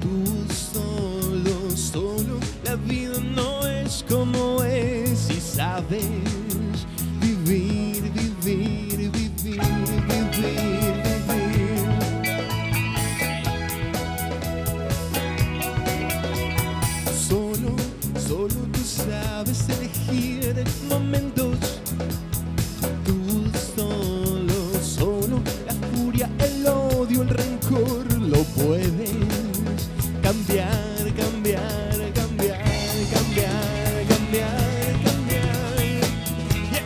Tú solo, solo, la vida no es como es y sabes vivir, vivir, vivir, vivir, vivir. Solo, solo tú sabes elegir momentos. Tú solo, solo, la furia, el odio, el rencor, lo puedes cambiar, cambiar, cambiar, cambiar, cambiar, cambiar. Yeah.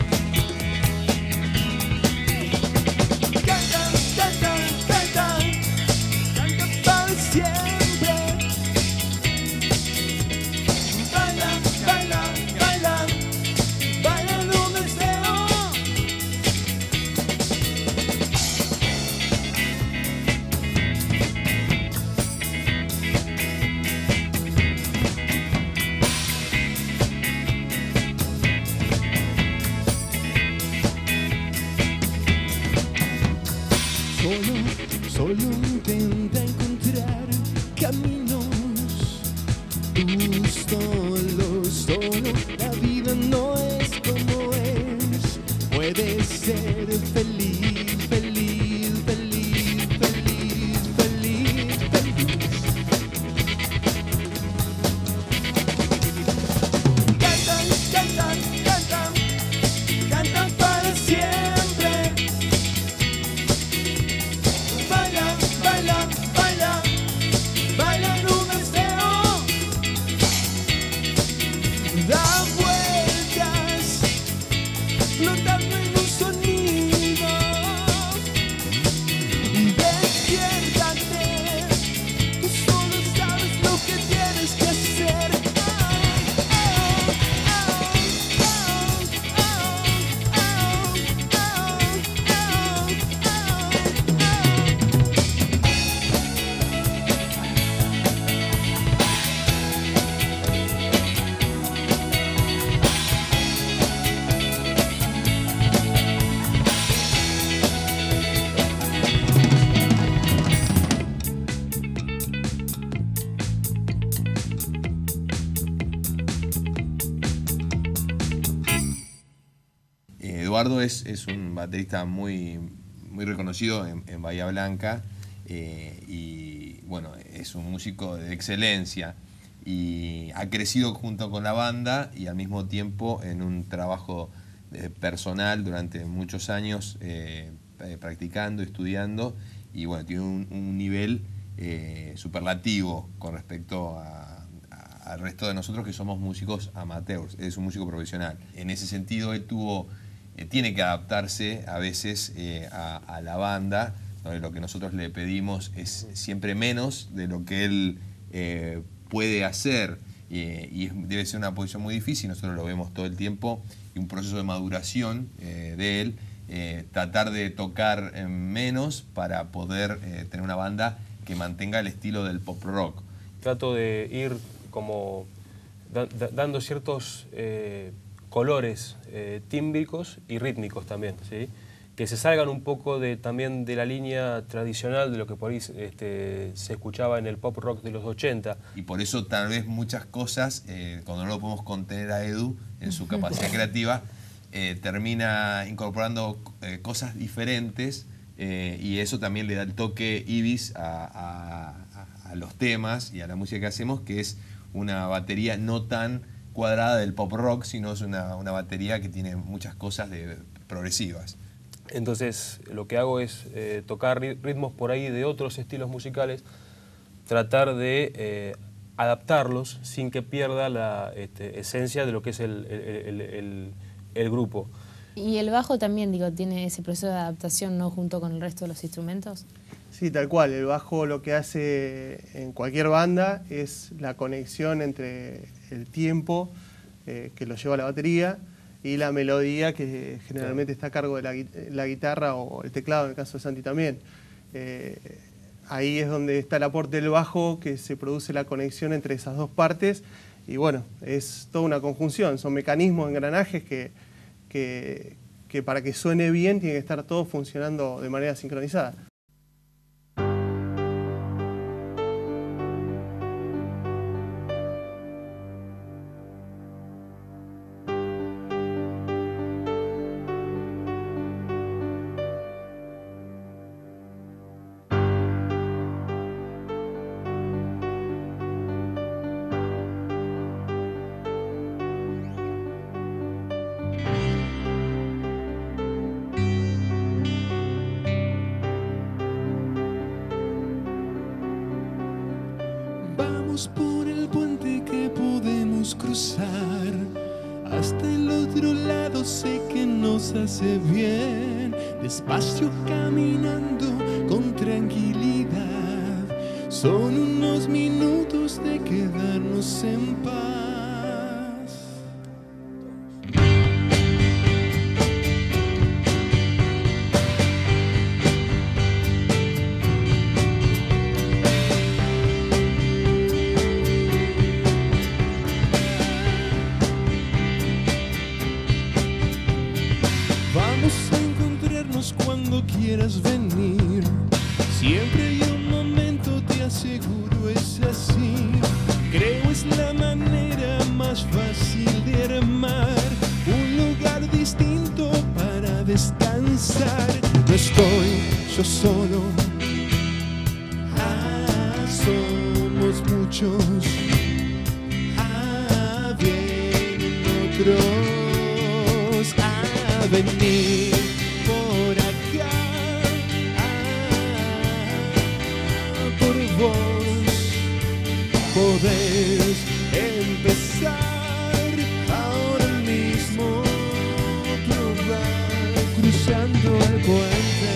Canta, canta, canta, canta para siempre. Baila, baila, baila, baila en un deseo. Solo intenta encontrar caminos. Tú solo, solo, la vida no es como es. Puedes ser feliz, feliz, feliz, feliz, feliz, feliz. Canta, canta, canta, canta para siempre. Baila, baila, baila, baila en un deseo. Da vueltas, flotando en un sonido. Despiértate, tú solo sabes lo que tienes que hacer. Eduardo es un baterista muy reconocido en Bahía Blanca y bueno, es un músico de excelencia y ha crecido junto con la banda y al mismo tiempo en un trabajo personal durante muchos años practicando, estudiando y bueno, tiene un nivel superlativo con respecto al resto de nosotros que somos músicos amateurs. Es un músico profesional. En ese sentido él tiene que adaptarse a veces a la banda, donde lo que nosotros le pedimos es siempre menos de lo que él puede hacer y debe ser una posición muy difícil, nosotros lo vemos todo el tiempo y un proceso de maduración de él, tratar de tocar menos para poder tener una banda que mantenga el estilo del pop rock. Trato de ir como dando ciertos colores tímbricos y rítmicos también, ¿sí? Que se salgan un poco también de la línea tradicional de lo que por ahí se escuchaba en el pop rock de los 80. Y por eso tal vez muchas cosas, cuando no lo podemos contener a Edu en su capacidad creativa, termina incorporando cosas diferentes y eso también le da el toque Ibis a los temas y a la música que hacemos, que es una batería no tan cuadrada del pop rock, sino es una batería que tiene muchas cosas progresivas. Entonces lo que hago es tocar ritmos por ahí de otros estilos musicales, tratar de adaptarlos sin que pierda la esencia de lo que es el grupo. Y el bajo también, digo, tiene ese proceso de adaptación, ¿no?, junto con el resto de los instrumentos. Sí, tal cual. El bajo lo que hace en cualquier banda es la conexión entre el tiempo que lo lleva la batería y la melodía que generalmente está a cargo de la guitarra o el teclado, en el caso de Santi también. Ahí es donde está el aporte del bajo, que se produce la conexión entre esas dos partes y bueno, es toda una conjunción, son mecanismos, engranajes que para que suene bien tiene que estar todo funcionando de manera sincronizada. Vamos por el puente que podemos cruzar. Hasta el otro lado sé que nos hace bien. Despacio caminando con tranquilidad. Son unos minutos de quedarnos en paz. Vamos a encontrarnos cuando quieras venir. Siempre hay un momento, te aseguro, es así. Creo es la manera más fácil de armar un lugar distinto para descansar. No estoy yo solo, somos muchos. Vienen otros a venir por acá. Por vos podés empezar ahora mismo, probar cruzando el puente.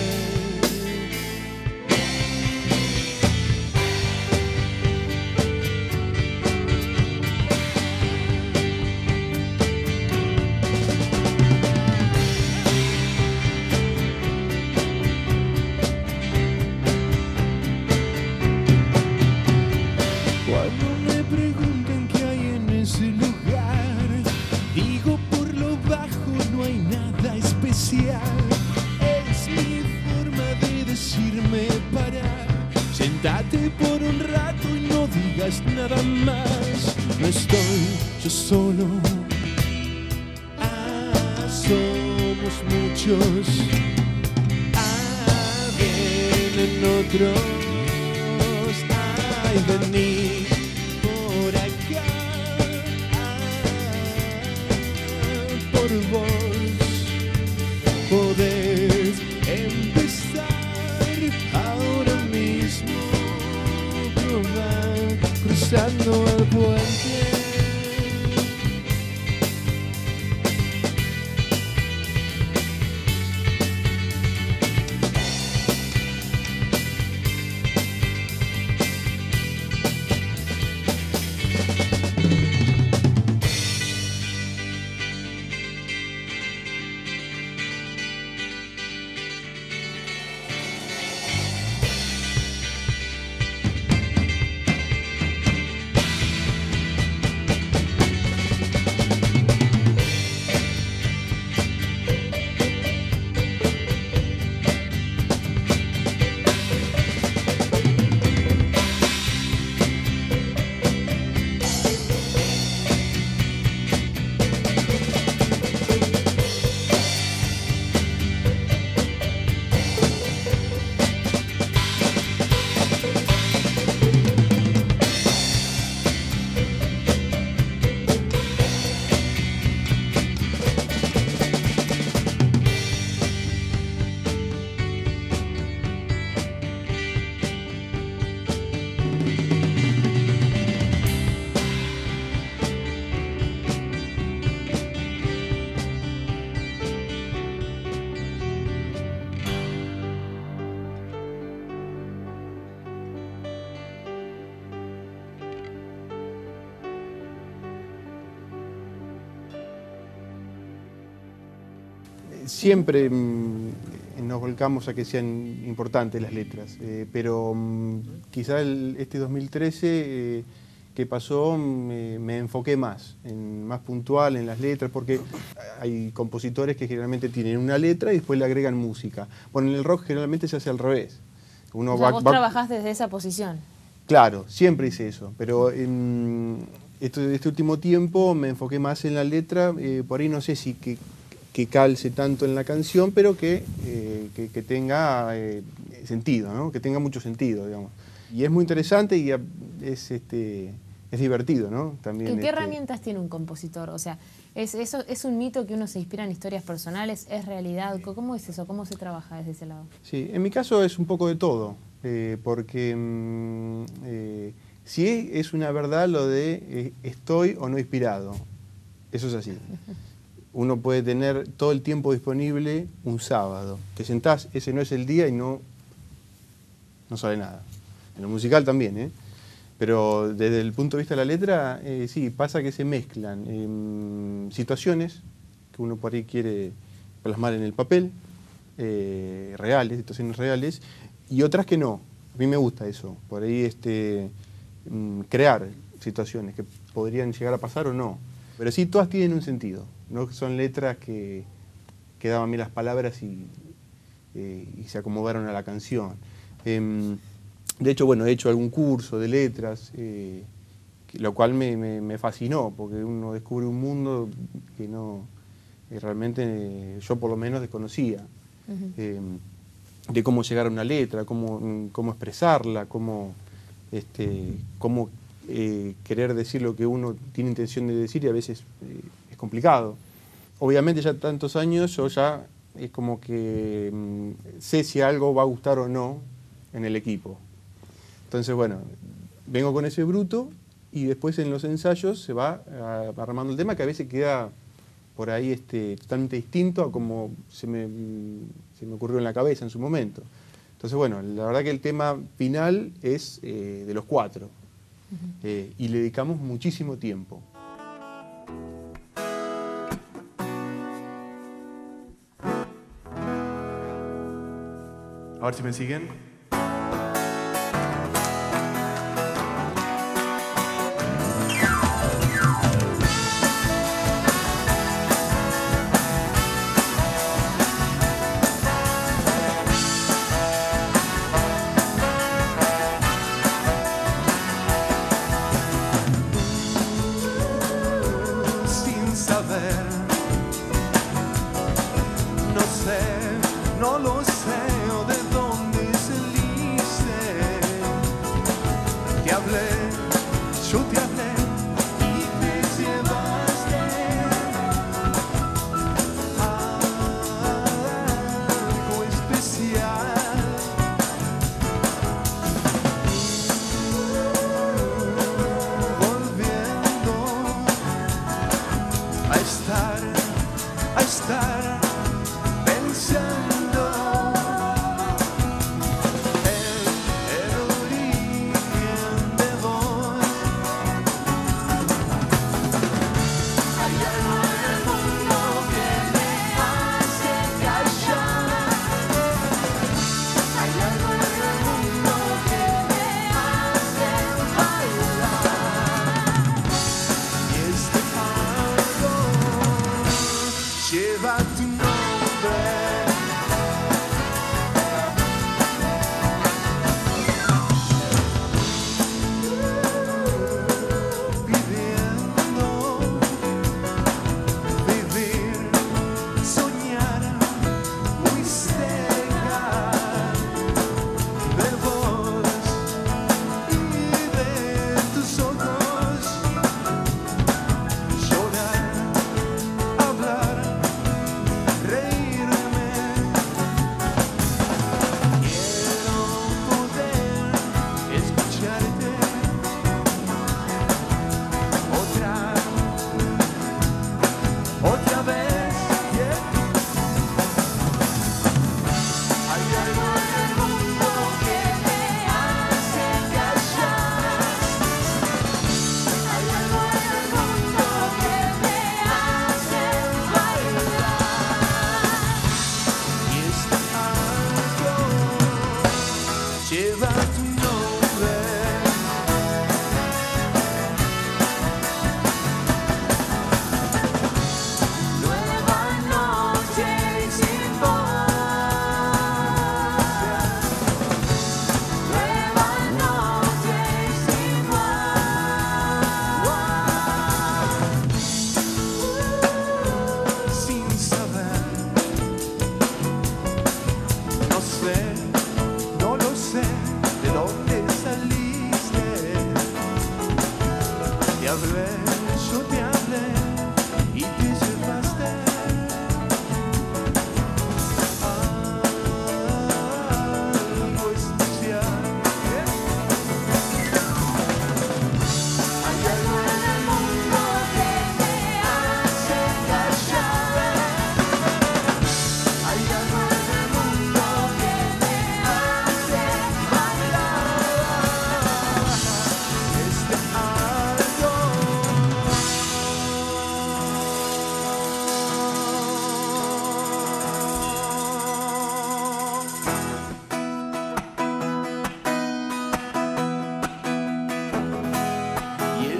Cuando me preguntan qué hay en ese lugar, digo por lo bajo no hay nada especial. Es mi forma de decirme parar. Sentate por un rato y no digas nada más. No estoy yo solo, somos muchos. Vienen otros. Ay, vení por acá, por vos podés empezar ahora mismo, probar cruzando el puente. Siempre nos volcamos a que sean importantes las letras, pero quizá este 2013 que pasó me enfoqué más puntual en las letras, porque hay compositores que generalmente tienen una letra y después le agregan música. Bueno, en el rock generalmente se hace al revés. Uno vos trabajás desde esa posición. Claro, siempre hice eso, pero este último tiempo me enfoqué más en la letra, por ahí no sé si que calce tanto en la canción, pero que tenga sentido, ¿no? Que tenga mucho sentido, digamos. Y es muy interesante y es divertido, ¿no? También, ¿Qué herramientas tiene un compositor? O sea, ¿es un mito que uno se inspira en historias personales? ¿Es realidad? ¿Cómo es eso? ¿Cómo se trabaja desde ese lado? Sí, en mi caso es un poco de todo, porque sí es una verdad lo de estoy o no inspirado. Eso es así. Uno puede tener todo el tiempo disponible un sábado. Te sentás, ese no es el día y no sale nada. En lo musical también, ¿eh? Pero desde el punto de vista de la letra, sí, pasa que se mezclan situaciones que uno por ahí quiere plasmar en el papel, reales, situaciones reales, y otras que no. A mí me gusta eso, por ahí crear situaciones que podrían llegar a pasar o no. Pero sí, todas tienen un sentido, no son letras que daban bien las palabras y se acomodaron a la canción. De hecho, bueno, he hecho algún curso de letras, lo cual me fascinó, porque uno descubre un mundo que no realmente yo por lo menos desconocía. De cómo llegar a una letra, cómo expresarla, cómo querer decir lo que uno tiene intención de decir, y a veces es complicado. Obviamente ya tantos años yo ya es como que sé si algo va a gustar o no en el equipo. Entonces, bueno, vengo con ese bruto y después en los ensayos se va armando el tema, que a veces queda por ahí totalmente distinto a como se me ocurrió en la cabeza en su momento. Entonces, bueno, la verdad que el tema final es de los 4 y le dedicamos muchísimo tiempo. A ver si me siguen. No lo sé, o de dónde saliste. Te hablé, yo te hablé y te llevaste algo especial. Volviendo a estar pensando el origen de vos. Hay algo en el mundo que me hace callar. Hay algo en el mundo que me hace bailar. Y este algo lleva tu nombre. Vivir, soñar muy cerca de vos y de tus ojos. Llorar, hablar, reírme. Quiero poder escucharte otra vez. Hay algo en el mundo que me hace callar. Hay algo en el mundo que me hace bailar. Y este algo lleva tu nombre. Nueva noche sin vos. Nueva noche sin vos. Sin saber, no sé, no lo sé de dónde saliste. Te hablé, yo te hablé y te llevaste algo especial.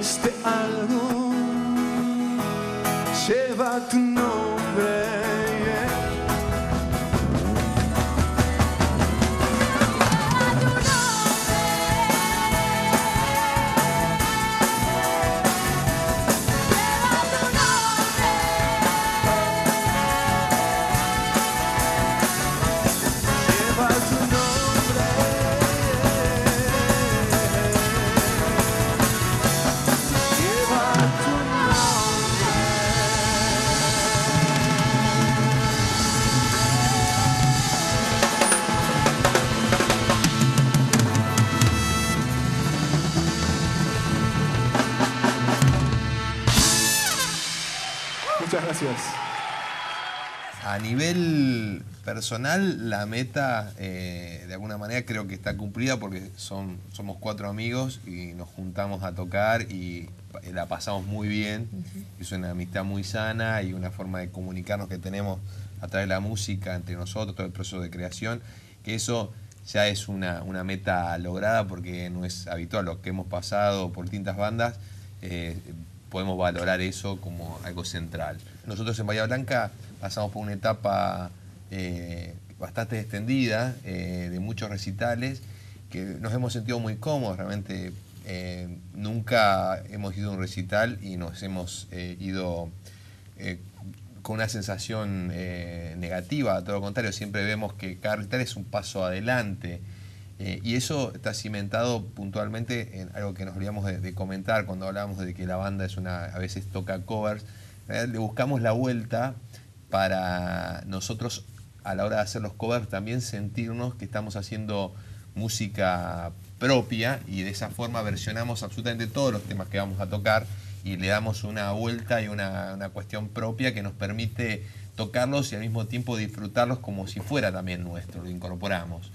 este algo lleva tu nombre. Muchas gracias. A nivel personal, la meta, de alguna manera, creo que está cumplida porque somos 4 amigos y nos juntamos a tocar y la pasamos muy bien. Es una amistad muy sana y una forma de comunicarnos que tenemos a través de la música entre nosotros, todo el proceso de creación, que eso ya es una meta lograda porque no es habitual. Lo que hemos pasado por distintas bandas, podemos valorar eso como algo central. Nosotros en Bahía Blanca pasamos por una etapa bastante extendida, de muchos recitales, que nos hemos sentido muy cómodos. Realmente nunca hemos ido a un recital y nos hemos ido con una sensación negativa. Todo lo contrario, siempre vemos que cada recital es un paso adelante. Y eso está cimentado puntualmente en algo que nos olvidamos de comentar cuando hablábamos de que la banda a veces toca covers. Le buscamos la vuelta para nosotros, a la hora de hacer los covers, también sentirnos que estamos haciendo música propia y de esa forma versionamos absolutamente todos los temas que vamos a tocar y le damos una vuelta y una cuestión propia que nos permite tocarlos y al mismo tiempo disfrutarlos como si fuera también nuestro, lo incorporamos.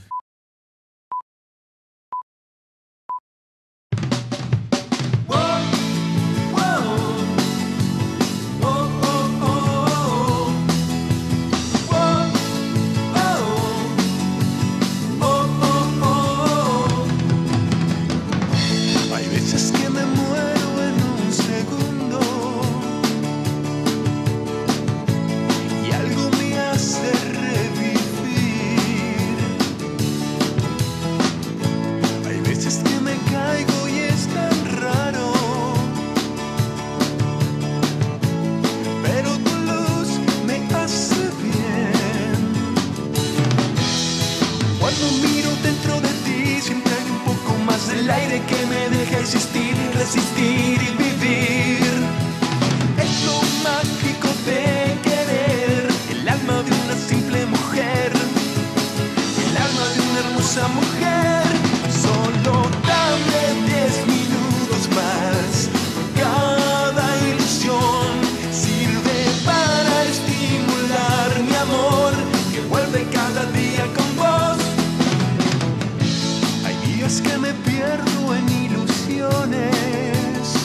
El aire que me deja existir, resistir y vivir. Es lo mágico de querer el alma de una simple mujer, el alma de una hermosa mujer. Solo dame 10 minutos más. Cada ilusión sirve para estimular mi amor, que vuelve cada día con vos. Hay días que me pierdo en ilusiones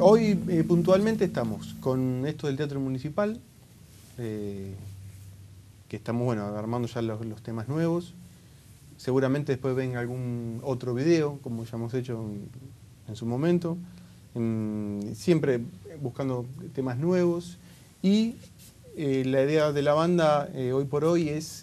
Hoy puntualmente estamos con esto del Teatro Municipal, que estamos bueno, armando ya los temas nuevos. Seguramente después venga algún otro video, como ya hemos hecho en su momento. Siempre buscando temas nuevos. Y la idea de la banda hoy por hoy es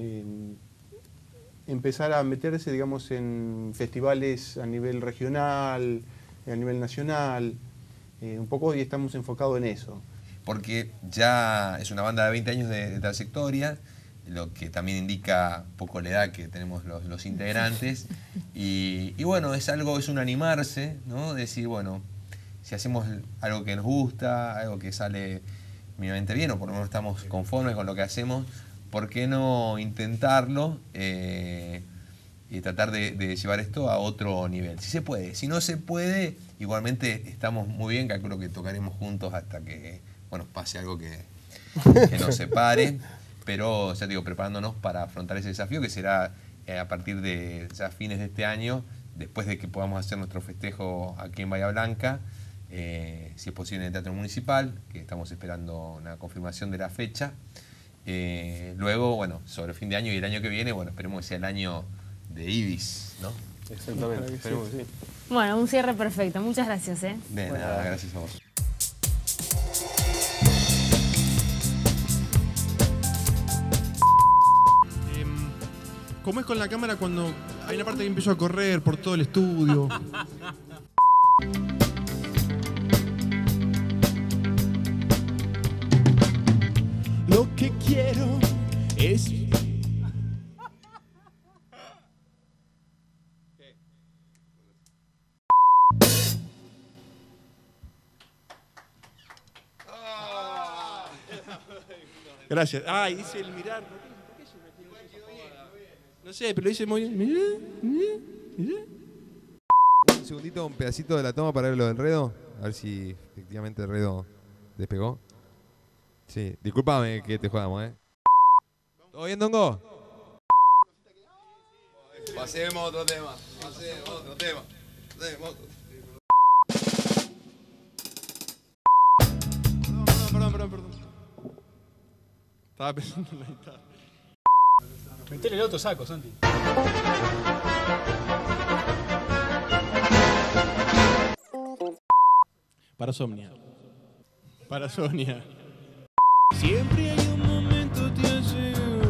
empezar a meterse, digamos, en festivales a nivel regional, a nivel nacional. Un poco hoy estamos enfocados en eso. Porque ya es una banda de 20 años de trayectoria, lo que también indica un poco la edad que tenemos los integrantes. Y bueno, es un animarse, ¿no? Decir, bueno, si hacemos algo que nos gusta, algo que sale mínimamente bien, o por lo menos estamos conformes con lo que hacemos, ¿por qué no intentarlo y tratar de llevar esto a otro nivel? Si se puede. Si no se puede, igualmente estamos muy bien, calculo que tocaremos juntos hasta que, bueno, pase algo que nos separe. Pero, ya te digo, preparándonos para afrontar ese desafío que será a partir de ya fines de este año, después de que podamos hacer nuestro festejo aquí en Bahía Blanca, si es posible en el Teatro Municipal, que estamos esperando una confirmación de la fecha. Luego, bueno, sobre el fin de año y el año que viene, bueno, esperemos que sea el año de Ibis, ¿no? Exactamente, esperemos que sí. Bueno, un cierre perfecto. Muchas gracias, ¿eh? De nada, gracias a vos. ¿Cómo es con la cámara cuando hay una parte que empiezo a correr por todo el estudio? Lo que quiero es... Gracias. Ah, hice el mirar. No sé, pero lo hice muy bien. Mirá. Un segundito, un pedacito de la toma para ver lo del Redo. A ver si efectivamente el Redo despegó. Sí, discúlpame que te jodamos, ¿eh? ¿Todo bien, Dongo? Pasemos otro tema. Perdón. Estaba pensando en la guitarra. Metele el otro saco, Santi. Para Sonia. Siempre hay un momento te hace...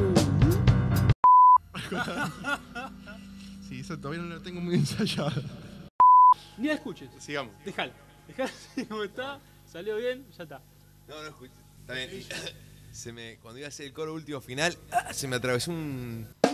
Sí, eso todavía no lo tengo muy ensayado. Ni la escuches. Sigamos. Dejala así como está. Salió bien, ya está. No escuché. Está bien. Cuando iba a hacer el coro último final, se me atravesó un...